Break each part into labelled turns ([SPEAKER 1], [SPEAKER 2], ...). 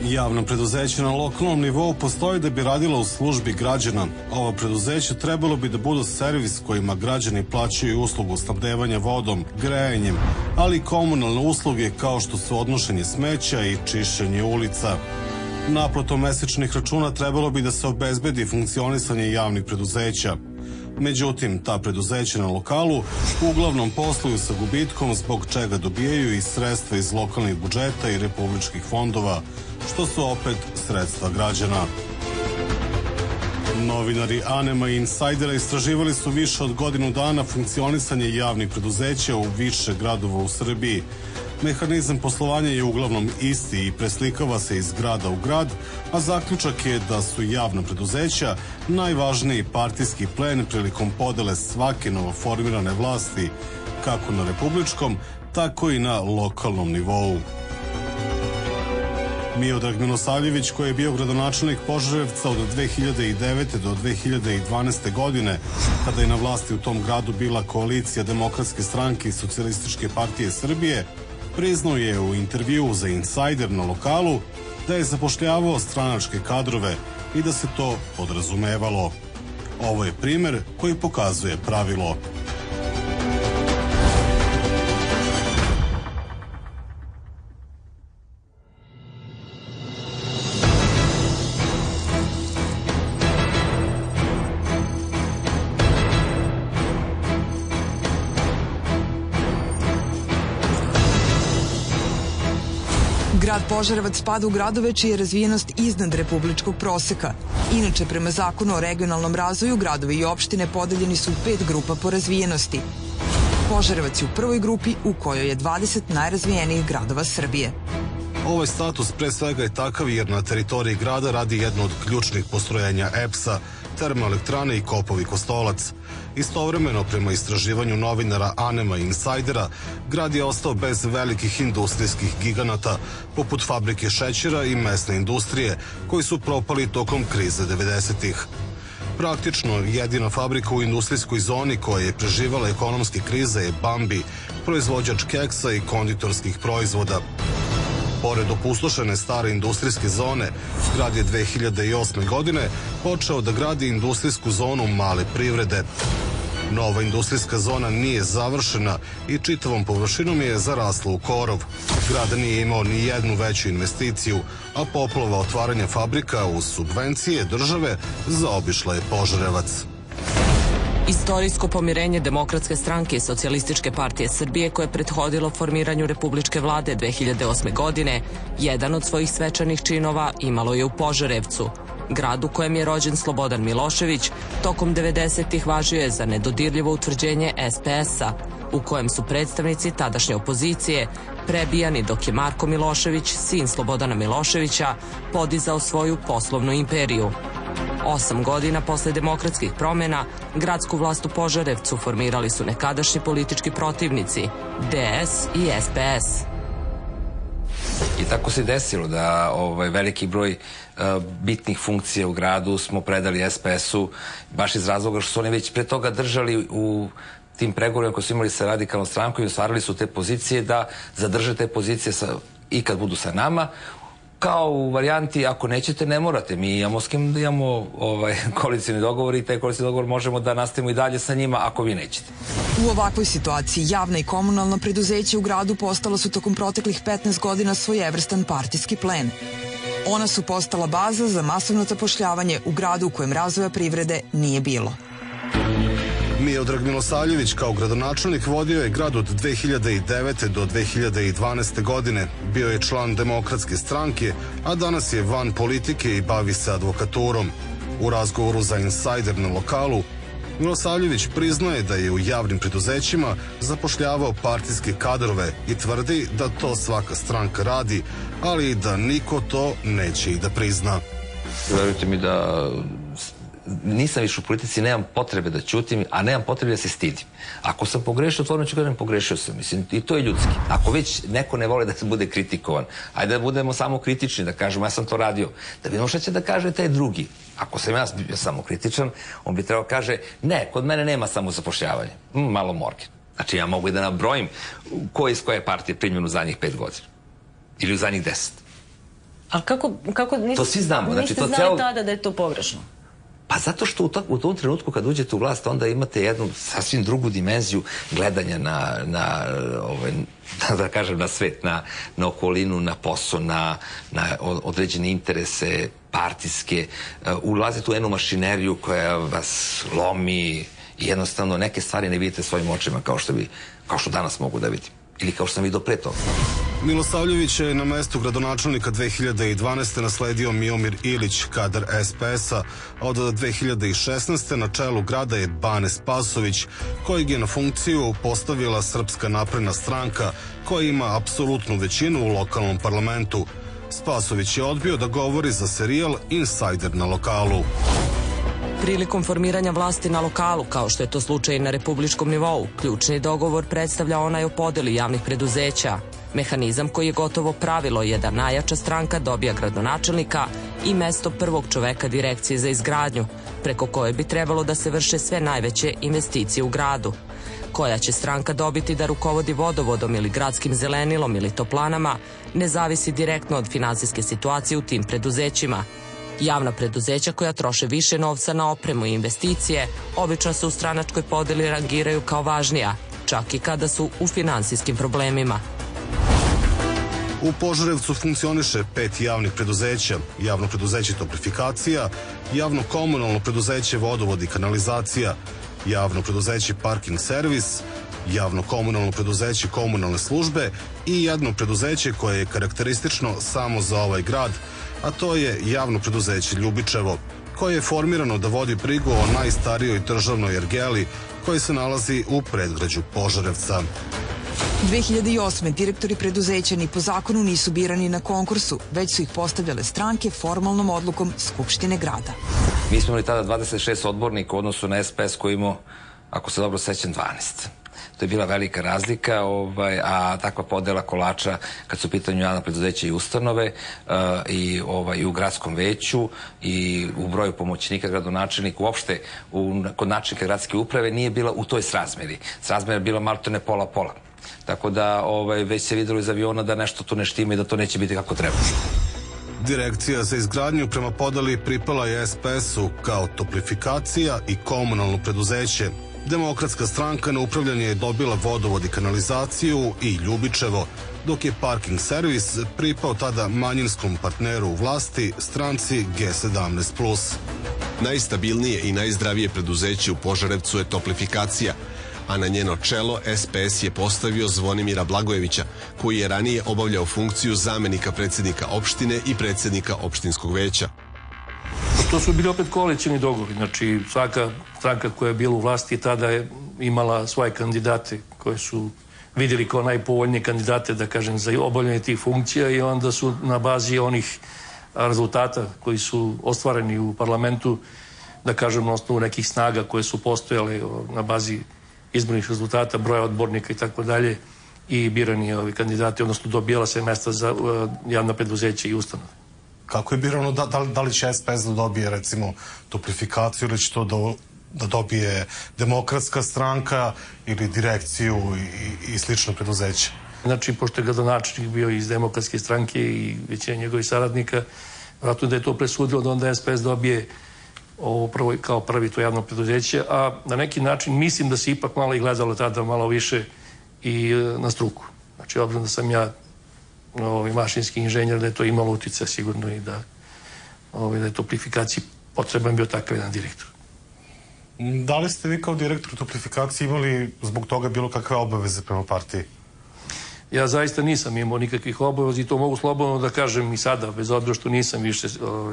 [SPEAKER 1] Javno preduzeće na lokalnom nivou postoji da bi radila u službi građana. Ova preduzeća trebalo bi da budu servis kojima građani plaćaju uslugu snabdevanja vodom, grejanjem, ali i komunalne usluge kao što su odnošenje smeća i čišćenje ulica. Naplatom mesečnih računa trebalo bi da se obezbedi funkcionisanje javnih preduzeća. Međutim, ta preduzeća na lokalu uglavnom posluju sa gubitkom, zbog čega dobijaju i sredstva iz lokalnih budžeta i republičkih fondova, što su opet sredstva građana. Novinari Anema i Insajdera istraživali su više od godinu dana funkcionisanje javnih preduzeća u više gradova u Srbiji. Mehanizam poslovanja je uglavnom isti i preslikava se iz grada u grad, a zaključak je da su javna preduzeća najvažniji partijski plen prilikom podele svake novoformirane vlasti, kako na republičkom, tako i na lokalnom nivou. Miodrag Milosavljević, koji je bio gradonačelnik Požarevca od 2009. do 2012. godine, kada je na vlasti u tom gradu bila koalicija Demokratske stranke i Socijalističke partije Srbije, priznao je u intervjuu za Insajder na lokalu da je zapošljavao stranačke kadrove i da se to podrazumevalo. Ovo je primer koji pokazuje pravilo.
[SPEAKER 2] Grad Požarevac spada u gradove čija je razvijenost iznad republičkog proseka. Inače, prema zakonu o regionalnom razvoju, gradovi i opštine podeljeni su u 5 grupa po razvijenosti. Požarevac je u prvoj grupi, u kojoj je 20 najrazvijenijih gradova Srbije.
[SPEAKER 1] Ovaj status pre svega je takav jer na teritoriji grada radi jedno od ključnih postrojenja EPS-a, termoelektrane i Kopovi Kostolac. Istovremeno, prema istraživanju novinara Anema i Insajdera, grad je ostao bez velikih industrijskih giganata, poput fabrike šećera i mesne industrije, koji su propali tokom krize 90-ih. Praktično, jedina fabrika u industrijskoj zoni koja je preživala ekonomske krize je Bambi, proizvođač keksa i konditorskih proizvoda. Pored opustošene stare industrijske zone, grad je 2008. godine počeo da gradi industrijsku zonu male privrede. Nova industrijska zona nije završena i čitavom površinom je zarasla u korov. Grad nije imao ni jednu veću investiciju, a poplava otvaranja fabrika uz subvencije države zaobišla je Požarevac.
[SPEAKER 3] Istorijsko pomirenje Demokratske stranke i Socijalističke partije Srbije, koje je prethodilo formiranju Republičke vlade 2008. godine, jedan od svojih svečanih činova imalo je u Požarevcu. Grad u kojem je rođen Slobodan Milošević, tokom 90-ih važio je za nedodirljivo utvrđenje SPS-a, u kojem su predstavnici tadašnje opozicije prebijani, dok je Marko Milošević, sin Slobodana Miloševića, podizao svoju poslovnu imperiju. 8 godina posle demokratskih promjena, gradsku vlast u Požarevcu formirali su nekadašnji politički protivnici, DS i SPS.
[SPEAKER 4] I tako se desilo da veliki broj bitnih funkcija u gradu smo predali SPS-u, baš iz razloga što su oni već pre toga držali u tim pregovorima koji su imali sa radikalnom strankom i ostvarili su te pozicije da zadrže te pozicije i kad budu sa nama, kao u varijanti ako nećete ne morate, mi imamo s kim da imamo koalicijni dogovor i taj koalicijni dogovor možemo da nastavimo i dalje sa njima ako vi nećete.
[SPEAKER 2] U ovakvoj situaciji javna i komunalna preduzeća u gradu postala su tokom proteklih 15 godina svojevrstan partijski plen. Ona su postala baza za masovno zapošljavanje u gradu u kojem razvoja privrede nije bilo.
[SPEAKER 1] Miodrag Milosavljević kao gradonačelnik vodio je grad od 2009. do 2012. godine. Bio je član Demokratske stranke, a danas je van politike i bavi se advokaturom. U razgovoru za Insajder na lokalu, Milosavljević priznaje da je u javnim preduzećima zapošljavao partijske kadrove i tvrdi da to svaka stranka radi, ali i da niko to neće i da prizna.
[SPEAKER 4] Verujte mi da nisam više u politici, nemam potrebe da ćutim, a nemam potrebe da se stidim. Ako sam pogrešio, otvoreno ću kažem pogrešio sam. Mislim, i to je ljudski. Ako već neko ne vole da se bude kritikovan, ajde da budemo samo kritični, da kažemo ja sam to radio, da vidimo šta će da kaže taj drugi. Ako sam ja bio samo kritičan, on bi trebao kaže, ne, kod mene nema samo zapošljavanje. Malo morgen. Znači ja mogu i da nabrojim ko iz koje partije primljen u zadnjih 5 godina. Ili u zadnjih 10.
[SPEAKER 5] Ali kako
[SPEAKER 4] To svi znamo.
[SPEAKER 5] niste znali tada da je to pogrešno?
[SPEAKER 4] Pa zato što u tom trenutku kad uđete u vlast onda imate jednu sasvim drugu dimenziju gledanja da kažem, na svet, na okolinu, na posao, na određene interese partijske. Ulazite u jednu mašineriju koja vas lomi i jednostavno neke stvari ne vidite svojim očima kao što danas mogu da vidim. Ili kao što sam vidio pre toga.
[SPEAKER 1] Milosavljević je na mestu gradonačelnika 2012. nasledio Miomir Ilić, kadar SPS-a, a od 2016. na čelu grada je Bane Spasović, kojeg je na funkciju postavila Srpska napredna stranka, koja ima apsolutnu većinu u lokalnom parlamentu. Spasović je odbio da govori za serijal Insajder na lokalu.
[SPEAKER 3] Prilikom formiranja vlasti na lokalu, kao što je to slučaj na republičkom nivou, ključni dogovor predstavlja onaj o podeli javnih preduzeća. Mehanizam koji je gotovo pravilo je da najjača stranka dobija gradonačelnika i mesto prvog čoveka direkcije za izgradnju, preko koje bi trebalo da se vrše sve najveće investicije u gradu. Koja će stranka dobiti da rukovodi vodovodom ili gradskim zelenilom ili toplanama, ne zavisi direktno od finansijske situacije u tim preduzećima. Javna preduzeća koja troše više novca na opremu i investicije obično se u stranačkoj podeli rangiraju kao važnija, čak i kada su u finansijskim problemima.
[SPEAKER 1] U Požarevcu funkcioniše 5 javnih preduzeća: javno preduzeće Toplifikacija, javno komunalno preduzeće Vodovod i kanalizacija, javno preduzeće Parking servis, javno komunalno preduzeće Komunalne službe i jedno preduzeće koje je karakteristično samo za ovaj grad, a to je javno preduzeće Ljubičevo, koje je formirano da vodi brigu o najstarijoj državnoj ergeli koji se nalazi u predgrađu Požarevca.
[SPEAKER 2] 2008. direktori preduzeća ni po zakonu nisu birani na konkursu, već su ih postavljale stranke formalnom odlukom Skupštine grada.
[SPEAKER 4] Mi smo imali tada 26 odbornika u odnosu na SPS koji imao, ako se dobro sećam, 12. To je bila velika razlika, a takva podela kolača kad su u pitanju javna preduzeća i ustanove i u gradskom veću i u broju pomoćnika gradonačelnika, uopšte kod načelnika gradske uprave nije bila u toj srazmeri. Srazmera je bila maltene pola-pola. Tako da već se videlo iz aviona da nešto tu ne štima i da to neće biti kako treba.
[SPEAKER 1] Direkcija za izgradnju prema podeli pripala je SPS-u kao Toplifikacija i komunalno preduzeće. Demokratska stranka na upravljanje je dobila Vodovod i kanalizaciju i Ljubičevo, dok je Parking servis pripao tada manjinskom partneru u vlasti, stranci G17+.
[SPEAKER 6] Najstabilnije i najzdravije preduzeće u Požarevcu je Toplifikacija, a na njeno čelo SPS je postavio Zvonimira Blagojevića, koji je ranije obavljao funkciju zamenika predsjednika opštine i predsjednika opštinskog veća.
[SPEAKER 7] To su bili opet koalicijni dogovori, znači svaka stranka koja je bila u vlasti tada je imala svoje kandidate koje su vidjeli kao najpovoljnije kandidate, da kažem, za obavljanje tih funkcija i onda su na bazi onih rezultata koji su ostvareni u parlamentu, da kažem, na osnovu nekih snaga koje su postojale na bazi izbornih rezultata, broja odbornika i tako dalje, i birani ovi kandidati, odnosno dobijala se mesta za javna preduzeća i ustanove.
[SPEAKER 1] Kako je birano, da li će SPS da dobije, recimo, Toplifikaciju ili će to da dobije Demokratska stranka ili direkciju i slično preduzeće?
[SPEAKER 7] Znači, pošto je gradonačelnik bio iz Demokratske stranke i većina njegovih saradnika, vratno da je to presudilo da onda SPS dobije ovo kao prvi to javno preduzeće, a na neki način mislim da se ipak malo i gledalo tada malo više i na struku. Znači, obzirom da sam ja mašinski inženjer, da je to imalo utjecaja sigurno i da je Toplifikaciji potreban bio takav jedan direktor.
[SPEAKER 1] Da li ste vi kao direktor Toplifikacije imali zbog toga bilo kakve obaveze prema partiji?
[SPEAKER 7] Ja zaista nisam imao nikakvih obaveza i to mogu slobodno da kažem i sada, bez obzira što nisam više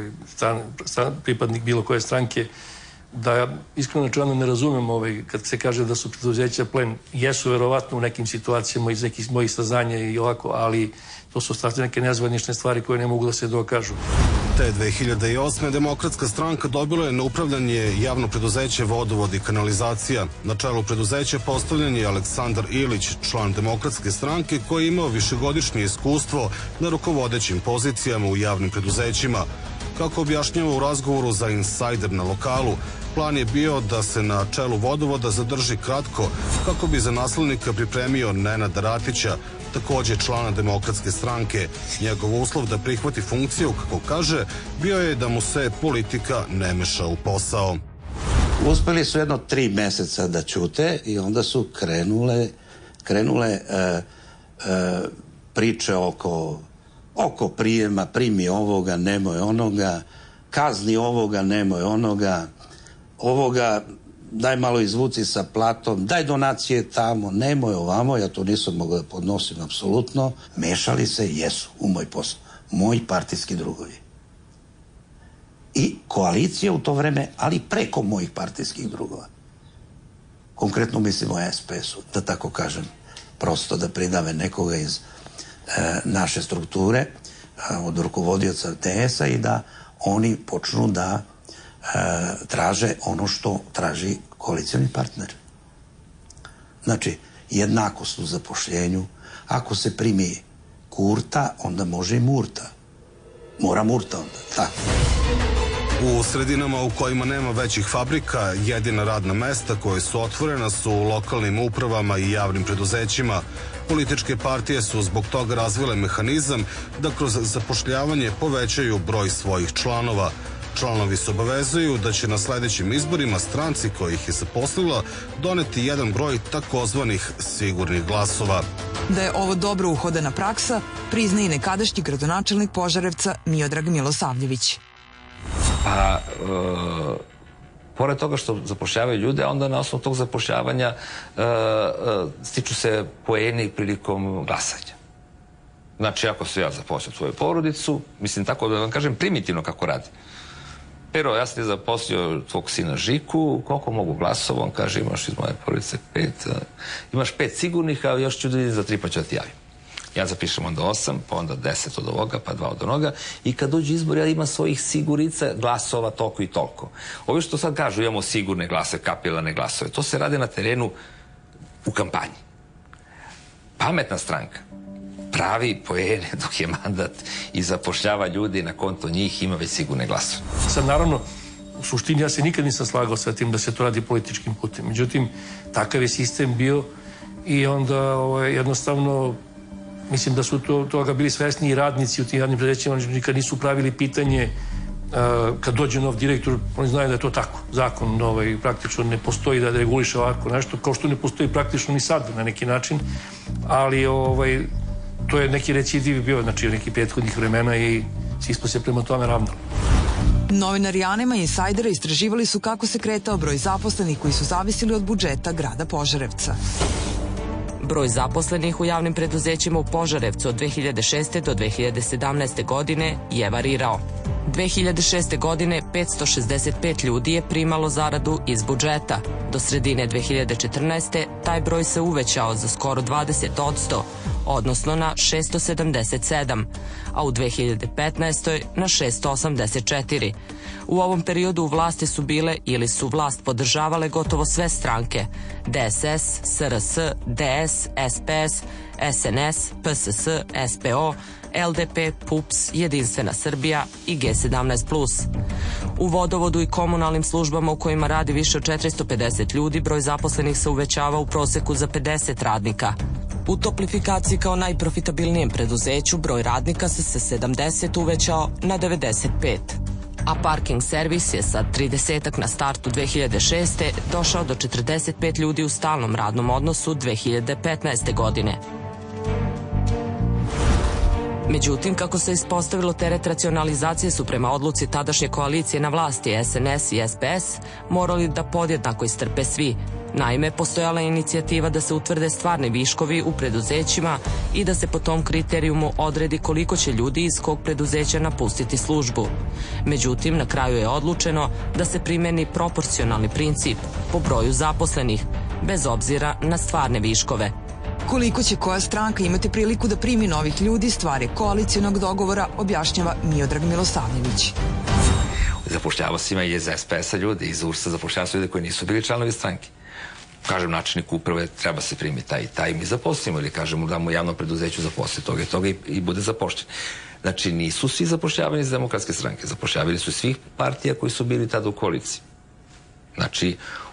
[SPEAKER 7] pripadnik bilo koje stranke, da ja iskreno načelno ne razumem kad se kaže da su preduzeća plen. Jesu verovatno u nekim situacijama iz nekih mojih saznanja i ovako, ali to su neke nezvanične stvari koje ne mogu da se dokažu.
[SPEAKER 1] Te 2008. Demokratska stranka dobila je na upravljanje javno preduzeće Vodovod i kanalizacija. Na čelu preduzeća postavljen je Aleksandar Ilić, član Demokratske stranke koji je imao višegodišnje iskustvo na rukovodećim pozicijama u javnim preduzećima. Kako objašnjava u razgovoru za Insajder na lokalu, plan je bio da se na čelu Vodovoda zadrži kratko kako bi za naslednika pripremio Nenada Ratića, takođe člana Demokratske stranke. Njegov uslov da prihvati funkciju, kako kaže, bio je da mu se politika ne meša u posao.
[SPEAKER 8] Uspeli su jedno 3 meseca da ćute i onda su krenule priče oko prijema, primi ovoga, nemoj onoga, kazni ovoga, nemoj ovoga, daj malo izvuci sa platom, daj donacije tamo, nemoj ovamo, ja to nisam mogao da podnosim apsolutno. Mešali se, jesu, u moj posao. Moji partijski drugovi. I koalicija u to vreme, ali preko mojih partijskih drugova. Konkretno mislim o SPS-u, da tako kažem, prosto da pridave nekoga iz naše strukture, od rukovodioca DS-a i da oni počnu da traže ono što traži koalicioni partner. Znači, jednakost u zapošljenju. Ako se primi Kurta, onda može i Murta. Mora Murta onda, tako.
[SPEAKER 1] U sredinama u kojima nema većih fabrika, jedina radna mesta koje su otvorena su u lokalnim upravama i javnim preduzećima. Političke partije su zbog toga razvile mehanizam da kroz zapošljavanje povećaju broj svojih članova. Članovi se obavezuju da će na sledećim izborima stranci koja ih je zaposlila doneti jedan broj takozvanih sigurnih glasova.
[SPEAKER 2] Da je ovo dobro uhodana praksa, priznaje i nekadašnji gradonačelnik Požarevca Miodrag Milosavljević.
[SPEAKER 4] Pa, pored toga što zapošljavaju ljude, onda na osnovu tog zapošljavanja stiču se poeni prilikom glasanja. Znači, ako se ja zaposlio svoju porodicu, mislim tako da vam kažem primitivno kako radi. Pero, ja sam ti zaposlio tvog sina Žiku, koliko mogu glasova, on kaže imaš iz moje porodice 5, imaš 5 sigurnih, a još ću da idem za 3 pa ću da ti javim. Ja zapišem onda 8, pa onda 10 od ovoga, pa 2 od onoga i kad dođe izbor ja imam svojih sigurica glasova toliko i toliko. Ovi što sad kažu imamo sigurne glasove, kapilane glasove, to se radi na terenu u kampanji. Pametna stranka pravi poene dok je mandat i zapošljava ljudi na konto njih, ima već sigurne glasove.
[SPEAKER 7] Sad naravno, u suštini ja se nikad nisam slagao sa tim da se to radi političkim putem. Međutim, takav je sistem bio i onda jednostavno mislim da su toga bili svesni i radnici u tim radnim preduzećima, oni nikad nisu pravili pitanje kad dođe nov direktor, oni znaju da je to tako. Zakon praktično ne postoji da reguliše ovako nešto, kao što ne postoji praktično ni sad na neki način, ali to je neki recidiv bio, znači nekih prethodnih vremena i svi smo se prema tome ravnali.
[SPEAKER 2] Novinari Anema i Insajdera istraživali su kako se kretao broj zaposlenih koji su zavisili od budžeta grada Požarevca.
[SPEAKER 3] Broj zaposlenih u javnim preduzećima u Požarevcu od 2006. do 2017. godine je varirao. 2006. godine 565 ljudi je primalo zaradu iz budžeta. Do sredine 2014. taj broj se uvećao za skoro 20%, odnosno na 677, a u 2015. na 684. U ovom periodu u vlasti su bile ili su vlast podržavale gotovo sve stranke: DSS, SRS, DS, SPS, SNS, PSS, SPO, LDP, PUPS, Jedinstvena Srbija i G17+. U vodovodu i komunalnim službama u kojima radi više od 450 ljudi, broj zaposlenih se uvećava u proseku za 50 radnika. U toplifikaciji kao najprofitabilnijem preduzeću broj radnika se sa 70 uvećao na 95. A parking servis je sa 30-ak na startu 2006. došao do 45 ljudi u stalnom radnom odnosu 2015. godine. Međutim, kako se ispostavilo, teret racionalizacije su prema odluci tadašnje koalicije na vlasti SNS i SPS morali da podjednako istrpe svi. Naime, postojala je inicijativa da se utvrde stvarni viškovi u preduzećima i da se po tom kriterijumu odredi koliko će ljudi iz kog preduzeća napustiti službu. Međutim, na kraju je odlučeno da se primeni proporcionalni princip po broju zaposlenih, bez obzira na stvarne viškove.
[SPEAKER 2] Koliko će koja stranka imati priliku da primi novih ljudi, stvar je koalicionog dogovora, objašnjava Miodrag Milosavljević.
[SPEAKER 4] Zapošljava se ima i iz SPS-a ljudi, iz URS-a zapošljava se ljudi koji nisu bili članovi stranke. Kažem, načelnik uprave treba se primiti taj i taj, mi zaposlimo ili kažemo da mu javno preduzeću zaposli toga i toga i bude zapošljen. Znači, nisu svi zapošljavani iz Demokratske stranke, zapošljavali su svih partija koji su bili tada u koaliciji. Znači,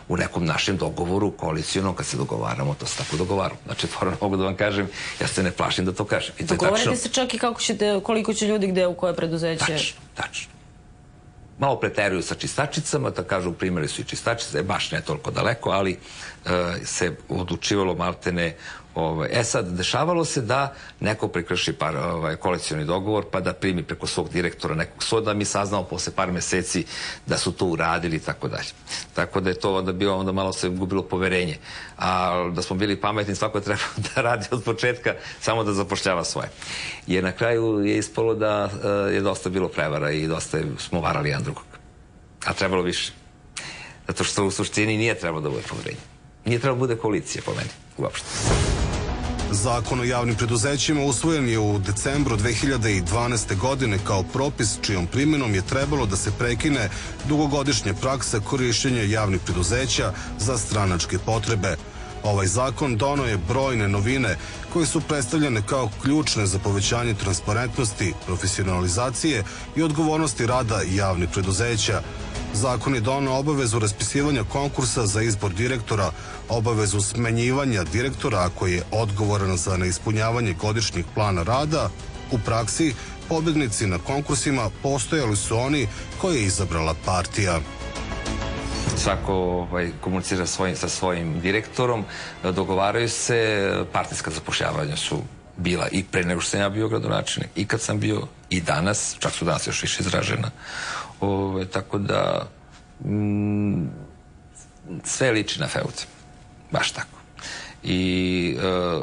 [SPEAKER 4] u nekom našem dogovoru koalicijonom, kad se dogovaramo, to se tako dogovaramo. Znači, otvoreno mogu da vam kažem, ja se ne plašim da to kažem.
[SPEAKER 5] Dogovorite se čak i koliko će ljudi gde u koje preduzeće?
[SPEAKER 4] Tačno. Malo preteruju sa čistačicama, da kažu primjeri su i čistačice, baš ne toliko daleko, ali se odlučivalo maltene. Sad, dešavalo se da neko prekrši koalicijoni dogovor pa da primi preko svog direktora nekog soda, mi saznamo posle par meseci da su to uradili i tako dalje. Tako da je to onda malo se gubilo poverenje. A da smo bili pametni, svako je trebalo da radi od početka, samo da zapošljava svoje. Jer na kraju je ispalo da je dosta bilo prevara i dosta smo varali jedan drugog. A trebalo više. Zato što u suštini nije trebalo da bude poverenje. Nije trebalo da bude koalicija po meni, uopšte.
[SPEAKER 1] Zakon o javnim preduzećima usvojen je u decembru 2012. godine kao propis čijom primjenom je trebalo da se prekine dugogodišnja praksa korišćenja javnih preduzeća za stranačke potrebe. Ovaj zakon doneo je brojne novine koje su predstavljene kao ključne za povećanje transparentnosti, profesionalizacije i odgovornosti rada javnih preduzeća. Zakon je doneo obavezu raspisivanja konkursa za izbor direktora, obavezu smenjivanja direktora ako je odgovoran za neispunjavanje godišnjeg plana rada. U praksi, pobednici na konkursima postojali su oni koje je izabrala partija.
[SPEAKER 4] Svako komunicira sa svojim direktorom, dogovaraju se, partijska zapošljavanja su bila i pre nego što sam ja bio gradonačelnik, i kad sam bio, i danas, čak su danas još više izražena. Tako da sve liči na feud. Baš tako. I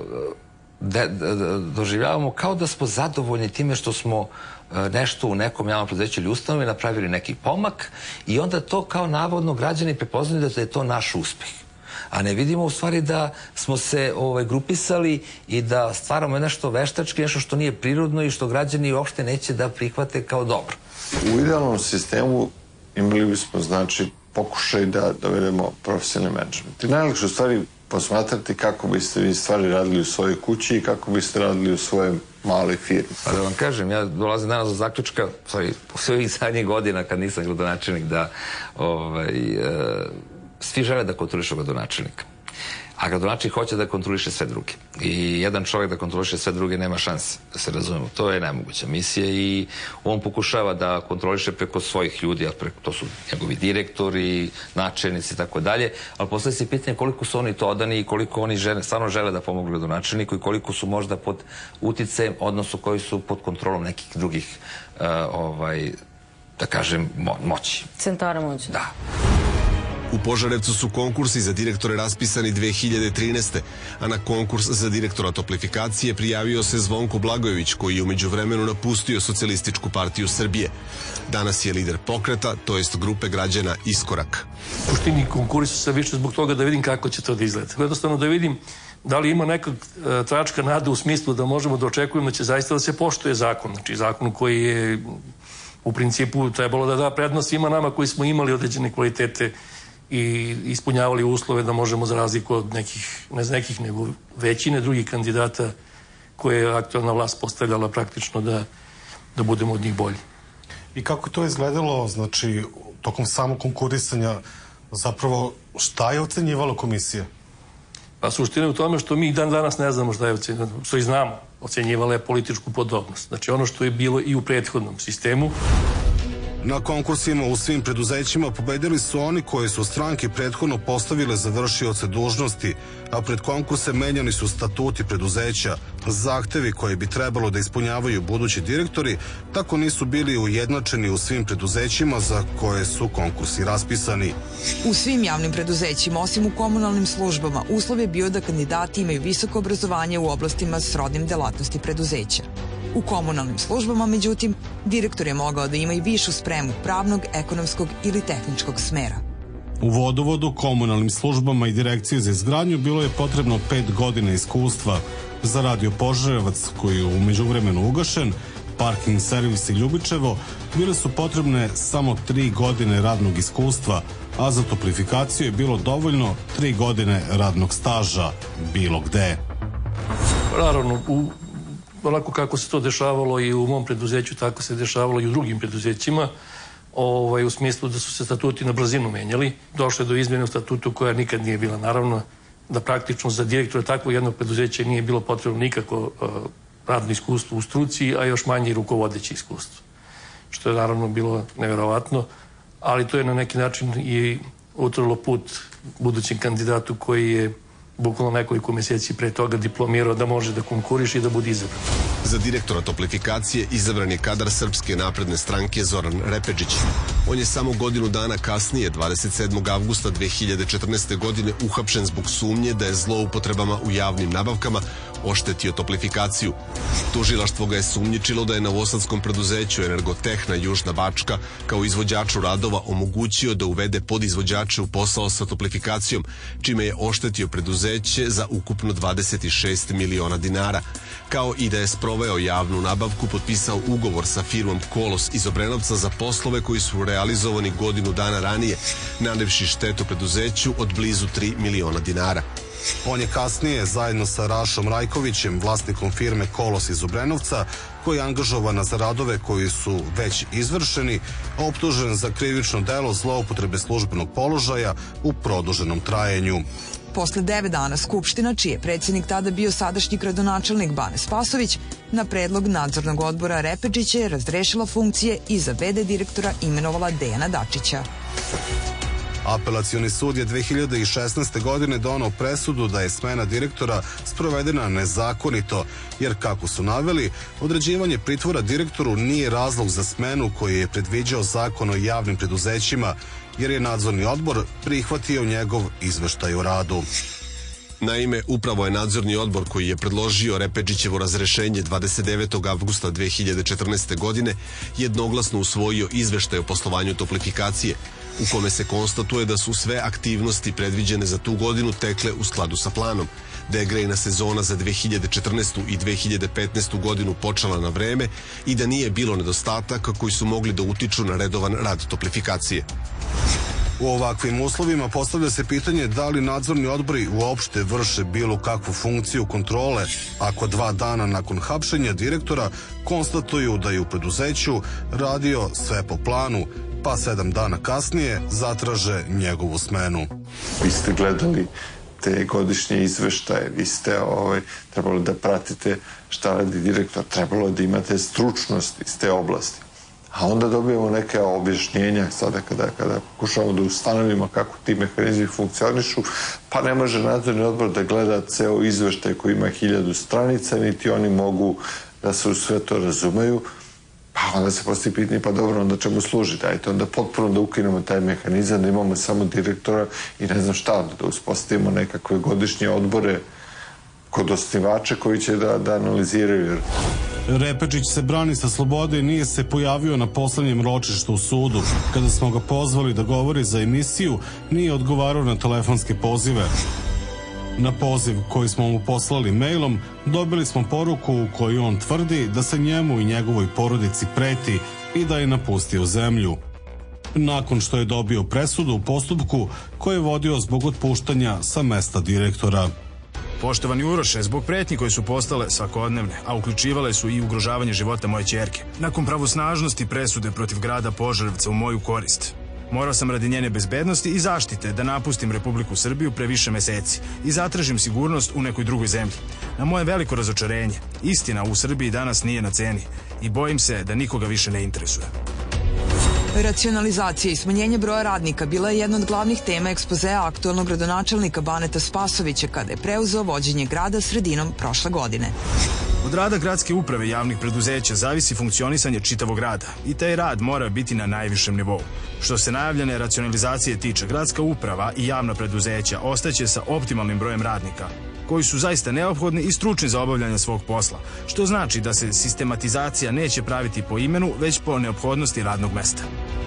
[SPEAKER 4] doživljavamo kao da smo zadovoljni time što smo nešto u nekom javnom preduzeću ili ustanovi napravili neki pomak i onda to kao navodno građani prepoznaju da je to naš uspeh. A ne vidimo u stvari da smo se grupisali i da stvaramo nešto veštački, nešto što nije prirodno i što građani uopšte neće da prihvate kao dobro.
[SPEAKER 9] U idealnom sistemu imali bismo, znači, pokušaj da dovedemo profesionalni menadžment. I najlakše u stvari posmatrati kako biste vi stvari radili u svojoj kući i kako biste radili u svojoj maloj firmi.
[SPEAKER 4] Pa da vam kažem, ja dolazim danas do zaključka, u svojih zadnjih godina kad nisam gradonačelnik, da svi žele da kontrolišu gradonačelnika. A gradonačelnik hoće da kontroliše sve druge. I jedan čovjek da kontroliše sve druge nema šanse, da se razumemo. To je nemoguća misija i on pokušava da kontroliše preko svojih ljudi, a to su njegovi direktori, načelnici i tako dalje, ali postoji se pitanje koliko su oni to odani i koliko oni stvarno žele da pomogu gradonačelniku i koliko su možda pod uticajem, odnosno koji su pod kontrolom nekih drugih, da kažem, moći.
[SPEAKER 5] Centara moći.
[SPEAKER 4] Da.
[SPEAKER 6] U Požarevcu su konkursi za direktore raspisani 2013. a na konkurs za direktora Toplifikacije prijavio se Zvonko Blagojević, koji je umeđu vremenu napustio Socijalističku partiju Srbije. Danas je lider pokreta, to jest grupe građana Iskorak.
[SPEAKER 7] U suštini konkursu sam više zbog toga da vidim kako će to da izgleda. Jednostavno da vidim da li ima nekog tračka nada u smislu da možemo da očekujemo da će zaista da se poštuje zakon. Znači zakon koji je u principu trebalo da da prednost svima nama koji smo imali određene kvalitete i ispunjavali uslove da možemo, za razliku od nekih, ne z nekih, nego većine drugih kandidata koje je aktualna vlast postavljala praktično da budemo od njih bolji.
[SPEAKER 1] I kako to izgledalo, znači, tokom samog konkurisanja, zapravo šta je ocenjivala komisija?
[SPEAKER 7] Pa suština je u tome što mi i dan danas ne znamo šta je ocenjivala, što i znamo, ocenjivala je političku podobnost. Znači ono što je bilo i u prethodnom sistemu.
[SPEAKER 1] Na konkursima u svim preduzećima pobedili su oni koje su stranke prethodno postavile za vršioce dužnosti, a pred konkurse menjani su statuti preduzeća. Zahtevi koje bi trebalo da ispunjavaju budući direktori tako nisu bili ujednačeni u svim preduzećima za koje su konkursi raspisani.
[SPEAKER 2] U svim javnim preduzećima, osim u komunalnim službama, uslov je bio da kandidati imaju visoko obrazovanje u oblastima srodnim delatnosti preduzeća. U komunalnim službama, međutim, direktor je mogao da ima i višu spremu pravnog, ekonomskog ili tehničkog smera.
[SPEAKER 1] U vodovodu, komunalnim službama i direkciji za izgradnju bilo je potrebno 5 godina iskustva. Za Radio Požarevac, koji je u međuvremenu ugašen, Parking servis i Ljubičevo, bile su potrebne samo 3 godine radnog iskustva, a za Toplifikaciju je bilo dovoljno 3 godine radnog staža, bilo gde.
[SPEAKER 7] Naravno, onako kako se to dešavalo i u mom preduzeću, tako se dešavalo i u drugim preduzećima. u smislu da su se statuti na brzinu menjali. Došlo je do izmjene u statutu koja nikad nije bila, naravno, da praktično za direktora takvog jednog preduzeća nije bilo potrebno nikako radno iskustvo u struci, a još manje i rukovodeće iskustvo. Što je naravno bilo neverovatno, ali to je na neki način i utrlo put budućem kandidatu koji je bukvalno nekoliko mjeseci pre toga diplomirao da može da konkuriše i da bude izabran.
[SPEAKER 6] Za direktora Toplifikacije izabran je kadar Srpske napredne stranke Zoran Repečić. On je samo godinu dana kasnije, 27. avgusta 2014. godine, uhapšen zbog sumnje da je zloupotrebama u javnim nabavkama oštetio Toplifikaciju. Tužilaštvo ga je sumnjičilo da je novosadskom preduzeću Energotehna Južna Bačka kao izvođaču radova omogućio da uvede podizvođače u posao sa Toplifikacijom, čime je oštetio preduzeće za ukupno 26 miliona dinara, kao i da je sproveo javnu nabavku, potpisao ugovor sa firmom Kolos iz Obrenovca za poslove koji su realizovani godinu dana ranije, nanevši štetu preduzeću od blizu 3 miliona dinara.
[SPEAKER 1] On je kasnije, zajedno sa Rašom Rajkovićem, vlasnikom firme Kolos iz Obrenovca, koji je angažovana za radove koji su već izvršeni, optužen za krivično delo zloupotrebe službenog položaja u produženom trajanju.
[SPEAKER 2] Posle 9 dana Skupština, čiji je predsjednik tada bio sadašnji gradonačelnik Bane Spasović, na predlog nadzornog odbora Repečića je razrešila funkcije i za v.d. direktora imenovala Dejana Dačića.
[SPEAKER 1] Apelacioni sud je 2016. godine donao presudu da je smena direktora sprovedena nezakonito, jer, kako su naveli, određivanje pritvora direktoru nije razlog za smenu koji je predviđao Zakon o javnim preduzećima, jer je nadzorni odbor prihvatio njegov izveštaj o radu.
[SPEAKER 6] Naime, upravo je nadzorni odbor koji je predložio Repečićevo razrešenje 29. avgusta 2014. godine jednoglasno usvojio izveštaj o poslovanju Toplifikacije, u kome se konstatuje da su sve aktivnosti predviđene za tu godinu tekle u skladu sa planom, da je grejna sezona za 2014. i 2015. godinu počela na vreme i da nije bilo nedostataka koji su mogli da utiču na redovan rad Toplifikacije.
[SPEAKER 1] U ovakvim uslovima postavlja se pitanje da li nadzorni odbori uopšte vrše bilo kakvu funkciju kontrole ako 2 dana nakon hapšenja direktora konstatuju da je u preduzeću radio sve po planu, pa 7 dana kasnije zatraže njegovu smenu.
[SPEAKER 9] Vi ste gledali te godišnje izveštaje, vi ste trebalo da pratite šta radi direktor, trebalo da imate stručnost iz te oblasti. A onda dobijemo neke objašnjenja sada kada pokušavamo da ustanovimo kako ti mehanizmi funkcionišu, pa ne može nadzorni odbor da gleda ceo izveštaj koji ima 1000 stranica, niti oni mogu da se u sve to razumeju. Pa onda se postoji pitanje, pa dobro, onda čemu služi? Dajte onda potpuno da ukinemo taj mehanizam, da imamo samo direktora i ne znam šta, da uspostavimo nekakve godišnje odbore kod osnivača koji će da analiziraju.
[SPEAKER 1] Repečić se brani sa slobode i nije se pojavio na poslednjem ročištu u sudu. Kada smo ga pozvali da govori za emisiju, nije odgovarao na telefonske pozive. Na poziv koji smo mu poslali mailom, dobili smo poruku u kojoj on tvrdi da se njemu i njegovoj porodici preti i da je napustio zemlju. Nakon što je dobio presudu u postupku koji je vodio zbog otpuštanja sa mesta direktora.
[SPEAKER 10] Poštovani Uroše, zbog pretnji koje su postale svakodnevne, a uključivale su i ugrožavanje života moje ćerke, nakon pravosnažnosti presude protiv grada Požarevca u moju korist, morao sam radi njene bezbednosti i zaštite da napustim Republiku Srbiju pre više meseci i zatražim sigurnost u nekoj drugoj zemlji. Na moje veliko razočarenje, istina u Srbiji danas nije na ceni i bojim se da nikoga više ne interesuje.
[SPEAKER 2] Racionalizacija i smanjenje broja radnika bila je jedna od glavnih tema ekspozea aktualnog gradonačelnika Baneta Spasovića kada je preuzeo vođenje grada sredinom prošle godine.
[SPEAKER 10] Od rada gradske uprave javnih preduzeća zavisi funkcionisanje čitavog grada i taj rad mora biti na najvišem nivou. Što se najavljene racionalizacije tiče, gradska uprava i javna preduzeća ostaće sa optimalnim brojem radnika, koji su zaista neophodni i stručni za obavljanje svog posla, što znači da se sistematizacija neće praviti po imenu, već po neophodnosti radnog mesta.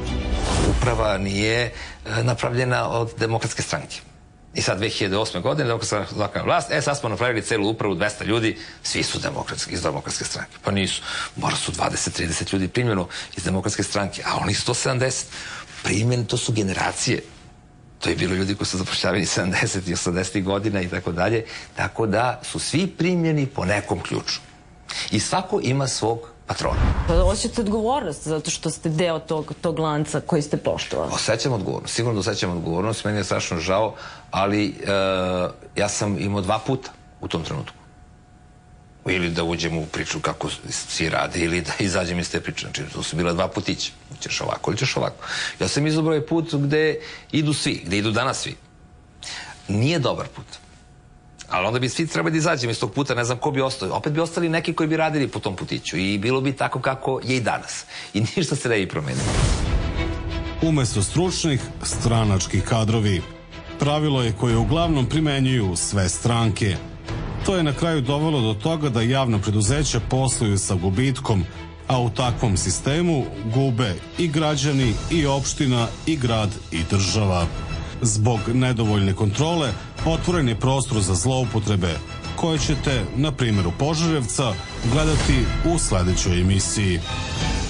[SPEAKER 4] Uprava nije napravljena od Demokratske stranke. I sad 2008. godine Demokratska lokalna vlast, sad smo napravili celu upravu, 200 ljudi, svi su iz Demokratske stranke. Pa nisu, mora su 20-30 ljudi primljeno iz Demokratske stranke, a oni 170 primljeni, to su generacije. To je bilo ljudi koji su zapošljavani 70 i 80 godina i tako dalje, tako da su svi primljeni po nekom ključu. I svako ima svog patrona.
[SPEAKER 5] Osjećate odgovornost zato što ste deo tog lanca koji ste poštovali?
[SPEAKER 4] Osjećam odgovornost, sigurno da osjećam odgovornost, meni je strašno žao, ali ja sam imao 2 puta u tom trenutku. Ili da uđem u priču kako svi rade, ili da izađem iz te priče. Znači, to su bila 2 putića. Ćeš ovako ili ćeš ovako. Ja sam izabrao put gde idu svi, gde idu danas svi. Nije dobar put. Ali onda bi svi trebali da izađemo iz tog puta, ne znam ko bi ostao. Opet bi ostali neki koji bi radili po tom putiću. I bilo bi tako kako je i danas. I ništa se ne bi promenilo.
[SPEAKER 1] Umesto stručnih, stranački kadrovi. Pravilo je koje uglavnom primenjuju sve stranke. To je na kraju dovelo do toga da javna preduzeća posluju sa gubitkom, a u takvom sistemu gube i građani, i opština, i grad, i država. Zbog nedovoljne kontrole otvoren je prostor za zloupotrebe, koje ćete, na primjeru Požarevca, gledati u sledećoj emisiji.